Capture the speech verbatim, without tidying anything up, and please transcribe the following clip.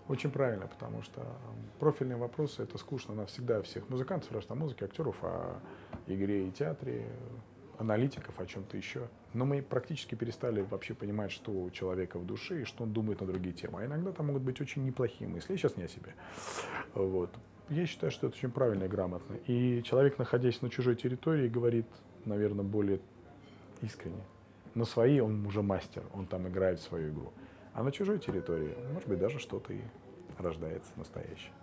Очень правильно, потому что профильные вопросы — это скучно навсегда всех музыкантов, спрашивают о музыке, актеров, о игре и театре, аналитиков, о чем-то еще. Но мы практически перестали вообще понимать, что у человека в душе и что он думает на другие темы. А иногда там могут быть очень неплохие мысли. Я сейчас не о себе. Вот. Я считаю, что это очень правильно и грамотно. И человек, находясь на чужой территории, говорит, наверное, более искренне. На своей он уже мастер, он там играет свою игру. А на чужой территории, может быть, даже что-то и рождается настоящее.